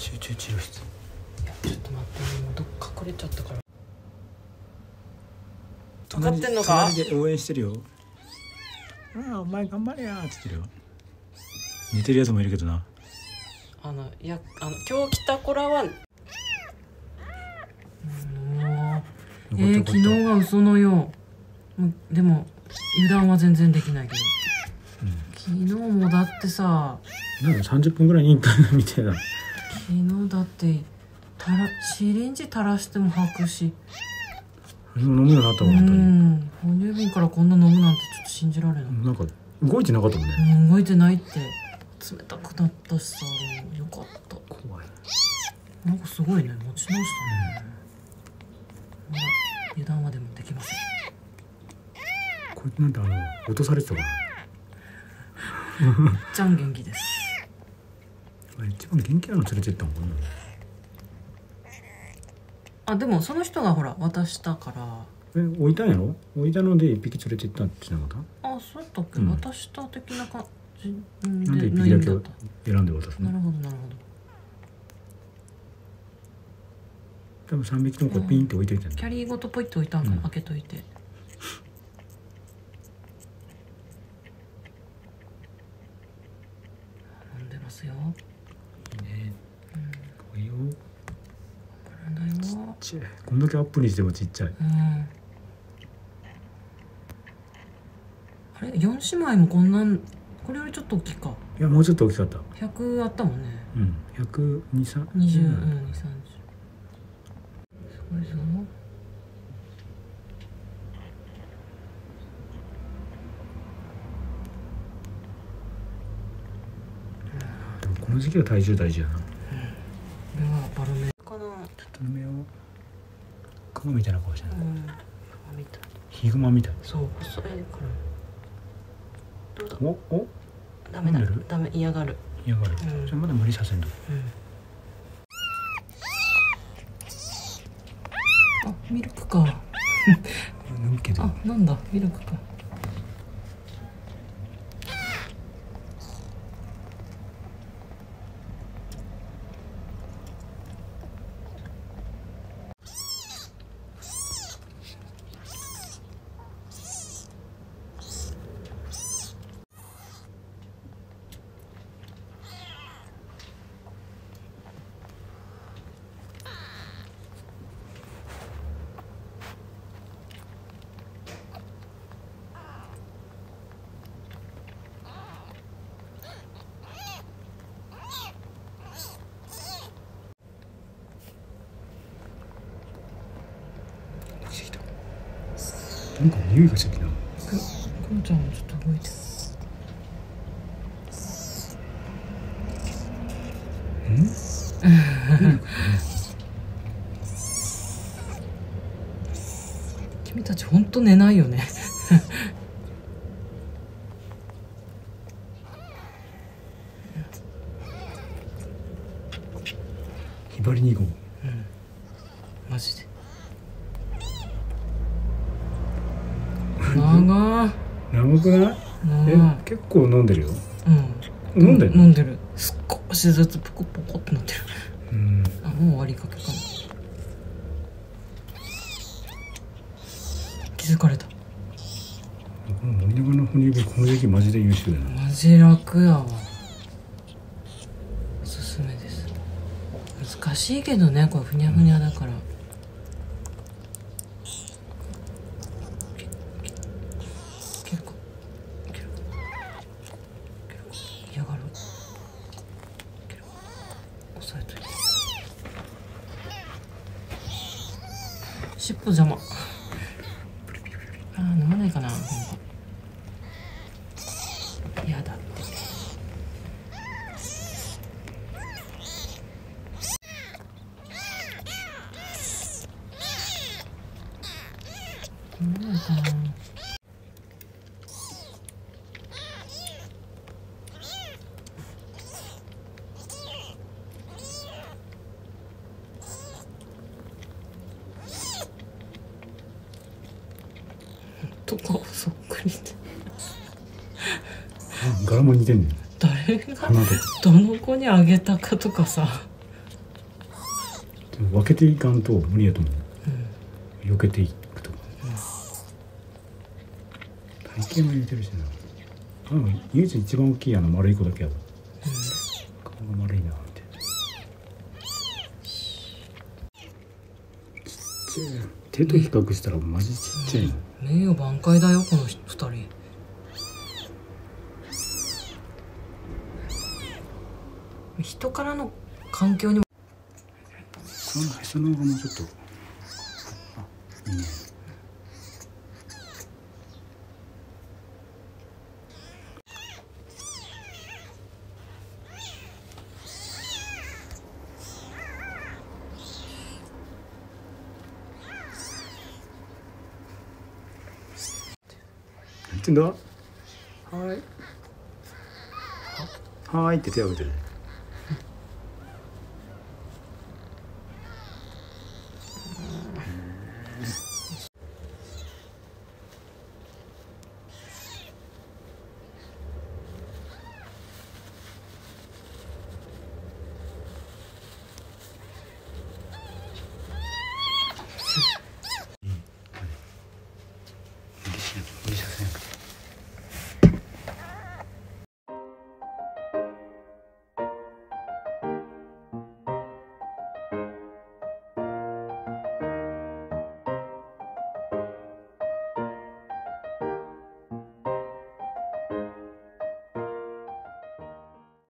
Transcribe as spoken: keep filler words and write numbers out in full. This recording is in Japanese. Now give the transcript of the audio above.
集中治療室。 いやちょっと待って今どっか隠れちゃったから。分かってんのか？ 隣で応援してるよ。ああお前頑張れやーって言ってるよ。似てるやつもいるけどな。 あのいやあの今日来た子らはもうえー、昨日は嘘のよう。もうでも油断は全然できないけど、うん、昨日もだってさなんかさんじゅっぷんぐらいにインターネットみたいな。 昨日だってたらシリンジ垂らしても吐くし、 飲むようになったわ本当に。うん哺乳瓶からこんな飲むなんてちょっと信じられない。 なんか動いてなかったもんね。 うん、動いてないって。冷たくなったしさ、よかった。 怖い。 なんかすごいね、持ち直したね。まだ油断はでもできません。 これなんてあの落とされてたかな。 めっちゃん元気です。 一番元気なの連れてったもんね。 あ、でもその人がほら渡したから。 え、置いたんやろ？置いたので一匹連れてったってなかった？ あ、そうだったっけ？うん、渡した的な感じで。 なんで一匹だけ選んで渡すの？ なるほどなるほど。 多分三匹ともこれピンって置いといたんだ。 キャリーごとポイって置いたんかな、うん、開けといて。飲んでますよ。 いいね。うん、いいよ。 だよ。 ちっちゃい。こんだけアップにしてもちっちゃい。うん、 あれ、四姉妹もこんなん、これよりちょっと大きいか。 いや、もうちょっと大きかった。 百あったもんね。 うん、百二三。 二十、うん、二三十。すごいぞ。 でもこの時期は体重大事やな。うん。これはバロメかな。 ちょっと目を。クマみたいな顔してる。うん。 クマみたい。 ヒグマみたい。 そう、細いから。どうだ。 お、お。 ダメだ。ダメ、嫌がる。 嫌がる。うん、じゃあまだ無理させんと。うん。 あ、ミルクか。 飲むけど。 あ、なんだ、ミルクか。 なんか匂いがしてきた。 くまちゃんもちょっと動いてる。ん？君たち本当寝ないよね。 ひばりに号。うん。 マジで。長長くない？え、結構飲んでるよ。うん。飲んでる？ 飲んでる。少しずつポコポコってなってる。うん。あ、もう終わりかけかな。気づかれた。 この森永の哺乳瓶この時期マジで優秀だな。 マジ楽やわ。おすすめです。難しいけどね、これふにゃふにゃだから。尻尾邪魔。あー、飲まないかな。やだって。飲まないかな。とかそっくりで。 柄も似てんねん。 誰がどの子にあげたかとかさ。 分けていかんと無理やと思う。 うん、 避けていくとか、うん、体型も入れてるしな。あの唯一一番大きいあの丸い子だけやろ、うん、顔が丸いなって。ちっちゃい。手と比較したらマジちっちゃいの。 名誉挽回だよこの二人。人からの環境にもそのへその緒がもうちょっと、あ、いいね。何言ってんだ。はーいはーいって手を挙げてる。